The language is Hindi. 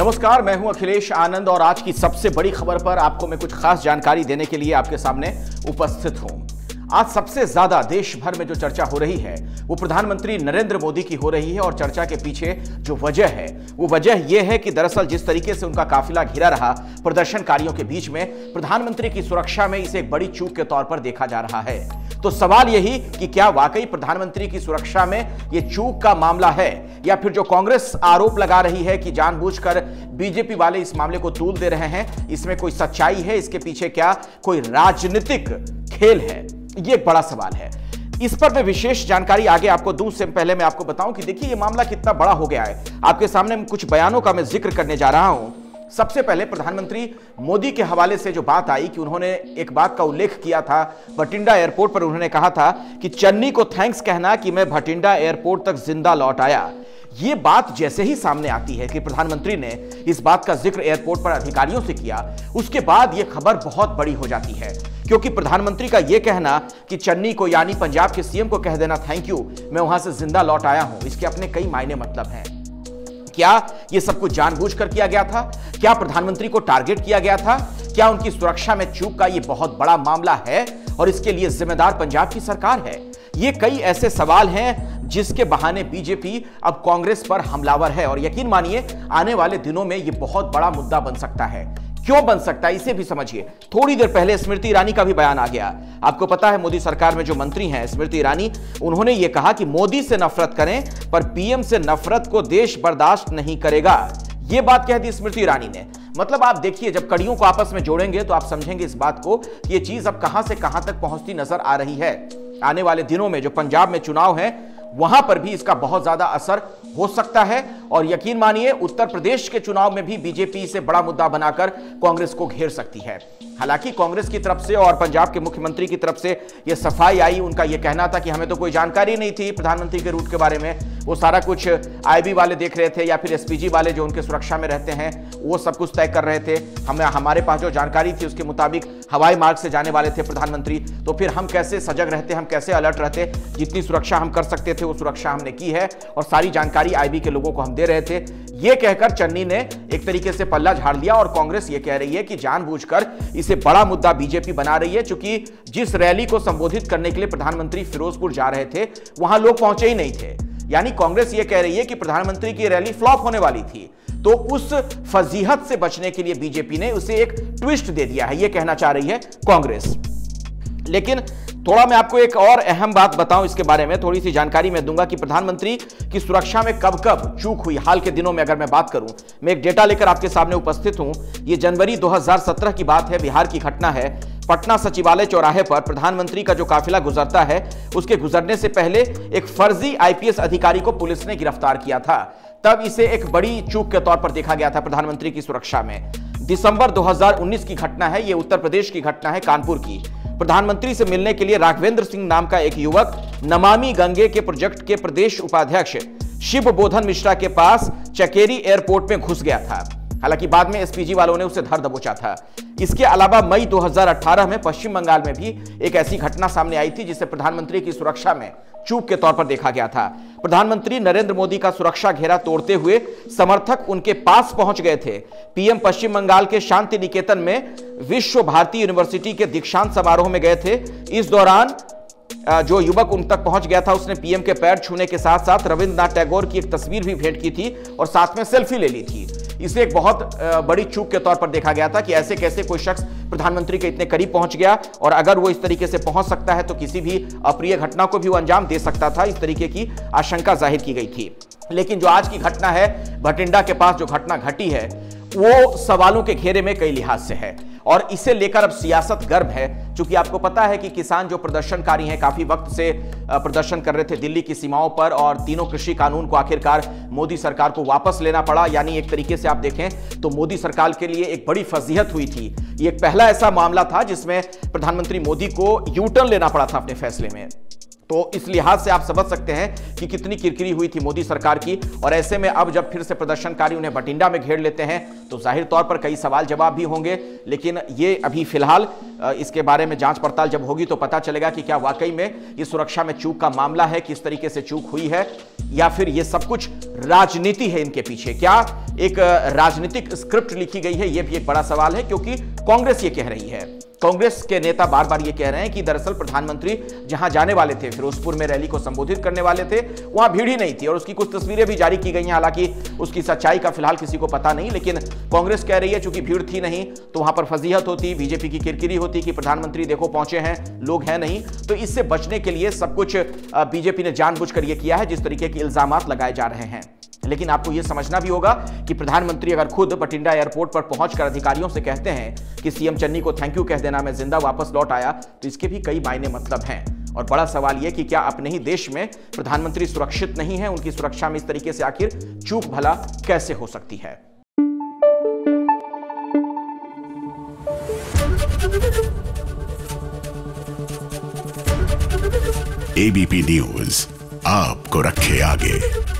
नमस्कार, मैं हूं अखिलेश आनंद और आज की सबसे बड़ी खबर पर आपको मैं कुछ खास जानकारी देने के लिए आपके सामने उपस्थित हूं। आज सबसे ज्यादा देश भर में जो चर्चा हो रही है वो प्रधानमंत्री नरेंद्र मोदी की हो रही है और चर्चा के पीछे जो वजह है वो वजह यह है कि दरअसल जिस तरीके से उनका काफिला घिरा रहा प्रदर्शनकारियों के बीच में, प्रधानमंत्री की सुरक्षा में इसे एक बड़ी चूक के तौर पर देखा जा रहा है। तो सवाल यही कि क्या वाकई प्रधानमंत्री की सुरक्षा में यह चूक का मामला है या फिर जो कांग्रेस आरोप लगा रही है कि जानबूझकर बीजेपी वाले इस मामले को तूल दे रहे हैं, इसमें कोई सच्चाई है? इसके पीछे क्या कोई राजनीतिक खेल है? यह एक बड़ा सवाल है। इस पर मैं विशेष जानकारी आगे आपको दूं से पहले मैं आपको बताऊं कि देखिए ये मामला कितना बड़ा हो गया है। आपके सामने कुछ बयानों का मैं जिक्र करने जा रहा हूं। सबसे पहले प्रधानमंत्री मोदी के हवाले से जो बात आई कि उन्होंने एक बात का उल्लेख किया था, भटिंडा एयरपोर्ट पर उन्होंने कहा था कि चन्नी को थैंक्स कहना कि मैं भटिंडा एयरपोर्ट तक जिंदा लौट आया। यह बात जैसे ही सामने आती है कि प्रधानमंत्री ने इस बात का जिक्र एयरपोर्ट पर अधिकारियों से किया, उसके बाद यह खबर बहुत बड़ी हो जाती है, क्योंकि प्रधानमंत्री का यह कहना कि चन्नी को यानी पंजाब के सीएम को कह देना थैंक यू, मैं वहां से जिंदा लौट आया हूं, इसके अपने कई मायने मतलब हैं। क्या यह सब कुछ जानबूझकर किया गया था? क्या प्रधानमंत्री को टारगेट किया गया था? क्या उनकी सुरक्षा में चूक का यह बहुत बड़ा मामला है और इसके लिए जिम्मेदार पंजाब की सरकार है? ये कई ऐसे सवाल हैं जिसके बहाने बीजेपी अब कांग्रेस पर हमलावर है और यकीन मानिए आने वाले दिनों में यह बहुत बड़ा मुद्दा बन सकता है। क्यों बन सकता है इसे भी समझिए। थोड़ी देर पहले स्मृति ईरानी का भी बयान आ गया। आपको पता है मोदी सरकार में जो मंत्री हैं स्मृति ईरानी, उन्होंने यह कहा कि मोदी से नफरत करें पर पीएम से नफरत को देश बर्दाश्त नहीं करेगा। यह बात कह दी स्मृति ईरानी ने। मतलब आप देखिए, जब कड़ियों को आपस में जोड़ेंगे तो आप समझेंगे इस बात को कि यह चीज अब कहां से कहां तक पहुंचती नजर आ रही है। आने वाले दिनों में जो पंजाब में चुनाव है वहां पर भी इसका बहुत ज्यादा असर हो सकता है और यकीन मानिए उत्तर प्रदेश के चुनाव में भी बीजेपी इसे बड़ा मुद्दा बनाकर कांग्रेस को घेर सकती है। हालांकि कांग्रेस की तरफ से और पंजाब के मुख्यमंत्री की तरफ से यह सफाई आई, उनका यह कहना था कि हमें तो कोई जानकारी नहीं थी प्रधानमंत्री के रूट के बारे में, वो सारा कुछ आईबी वाले देख रहे थे या फिर एसपीजी वाले जो उनके सुरक्षा में रहते हैं वो सब कुछ तय कर रहे थे। हमारे पास जो जानकारी थी उसके मुताबिक हवाई मार्ग से जाने वाले थे प्रधानमंत्री, तो फिर हम कैसे सजग रहते, हम कैसे अलर्ट रहते, जितनी सुरक्षा हम कर सकते थे वो सुरक्षा हमने की है और सारी जानकारी आईबी के लोगों को हम दे रहे थे। यह कहकर चन्नी ने एक तरीके से पल्ला झाड़ लिया और कांग्रेस यह कह रही है कि जानबूझकर इसे बड़ा मुद्दा बीजेपी बना रही है, क्योंकि जिस रैली को संबोधित करने के लिए प्रधानमंत्री फिरोजपुर जा रहे थे वहां लोग पहुंचे ही नहीं थे। यानी कांग्रेस यह कह रही है कि प्रधानमंत्री की रैली फ्लॉप होने वाली थी, तो उस फजीहत से बचने के लिए बीजेपी ने उसे एक ट्विस्ट दे दिया है, यह कहना चाह रही है कांग्रेस। लेकिन थोड़ा मैं आपको एक और अहम बात बताऊं इसके बारे में, थोड़ी सी जानकारी मैं दूंगा कि प्रधानमंत्री की सुरक्षा में कब कब चूक हुई। हाल के दिनों में अगर मैं बात करूं, मैं एक डेटा लेकर आपके सामने उपस्थित हूं। यह जनवरी 2017 की बात है, बिहार की घटना है। पटना सचिवालय चौराहे पर प्रधानमंत्री का जो काफिला गुजरता है उसके गुजरने से पहले एक फर्जी आईपीएस अधिकारी को पुलिस ने गिरफ्तार किया था। तब इसे एक बड़ी चूक के तौर पर देखा गया था प्रधानमंत्री की सुरक्षा में। दिसंबर 2019 की घटना है, यह उत्तर प्रदेश की घटना है, कानपुर की। प्रधानमंत्री से मिलने के लिए राघवेंद्र सिंह नाम का एक युवक नमामि गंगे के प्रोजेक्ट के प्रदेश उपाध्यक्ष शिव बोधन मिश्रा के पास चकेरी एयरपोर्ट में घुस गया था। हालांकि बाद में एसपीजी वालों ने उसे धर दबोचा था। इसके अलावा मई 2018 में पश्चिम बंगाल में भी एक ऐसी घटना सामने आई थी जिसे प्रधानमंत्री की सुरक्षा में चूक के तौर पर देखा गया था। प्रधानमंत्री नरेंद्र मोदी का सुरक्षा घेरा तोड़ते हुए समर्थक उनके पास पहुंच गए थे। पीएम पश्चिम बंगाल के शांति निकेतन में विश्व भारती यूनिवर्सिटी के दीक्षांत समारोह में गए थे। इस दौरान जो युवक उन तक पहुंच गया था उसने पीएम के पैर छूने के साथ साथ रविंद्रनाथ टैगोर की एक तस्वीर भी भेंट की थी और साथ में सेल्फी ले ली थी। इसे एक बहुत बड़ी चूक के तौर पर देखा गया था कि ऐसे कैसे कोई शख्स प्रधानमंत्री के इतने करीब पहुंच गया और अगर वो इस तरीके से पहुंच सकता है तो किसी भी अप्रिय घटना को भी वो अंजाम दे सकता था, इस तरीके की आशंका जाहिर की गई थी। लेकिन जो आज की घटना है, भटिंडा के पास जो घटना घटी है, वो सवालों के घेरे में कई लिहाज से है और इसे लेकर अब सियासत गर्म है। क्योंकि आपको पता है कि किसान जो प्रदर्शनकारी हैं काफी वक्त से प्रदर्शन कर रहे थे दिल्ली की सीमाओं पर और तीनों कृषि कानून को आखिरकार मोदी सरकार को वापस लेना पड़ा। यानी एक तरीके से आप देखें तो मोदी सरकार के लिए एक बड़ी फजीहत हुई थी। ये एक पहला ऐसा मामला था जिसमें प्रधानमंत्री मोदी को यू टर्न लेना पड़ा था अपने फैसले में। तो इस लिहाज से आप समझ सकते हैं कि कितनी किरकिरी हुई थी मोदी सरकार की। और ऐसे में अब जब फिर से प्रदर्शनकारी उन्हें भटिंडा में घेर लेते हैं तो जाहिर तौर पर कई सवाल जवाब भी होंगे। लेकिन ये अभी फिलहाल इसके बारे में जांच पड़ताल जब होगी तो पता चलेगा कि क्या वाकई में ये सुरक्षा में चूक का मामला है, किस तरीके से चूक हुई है। या फिर ये सब कुछ राजनीति है इनके पीछे? क्या एक राजनीतिक स्क्रिप्ट लिखी गई है? यह भी एक बड़ा सवाल है, क्योंकि कांग्रेस ये कह रही है, कांग्रेस के नेता बार बार ये कह रहे हैं कि दरअसल प्रधानमंत्री जहां जाने वाले थे, फिरोजपुर में रैली को संबोधित करने वाले थे, वहां भीड़ ही नहीं थी और उसकी कुछ तस्वीरें भी जारी की गई हैं। हालांकि उसकी सच्चाई का फिलहाल किसी को पता नहीं, लेकिन कांग्रेस कह रही है चूंकि भीड़ थी नहीं तो वहां पर फजीहत होती, बीजेपी की किरकिरी होती कि प्रधानमंत्री देखो पहुंचे हैं, लोग हैं नहीं। तो इससे बचने के लिए सब कुछ बीजेपी ने जानबूझकर यह किया है, जिस तरीके के इल्जाम लगाए जा रहे हैं। लेकिन आपको यह समझना भी होगा कि प्रधानमंत्री अगर खुद बठिंडा एयरपोर्ट पर पहुंचकर अधिकारियों से कहते हैं कि सीएम चन्नी को थैंक यू कह देना, मैं जिंदा वापस लौट आया, तो इसके भी कई मायने मतलब हैं। और बड़ा सवाल यह कि क्या अपने ही देश में प्रधानमंत्री सुरक्षित नहीं है? उनकी सुरक्षा में इस तरीके से आखिर चूक भला कैसे हो सकती है? एबीपी न्यूज आपको रखे आगे।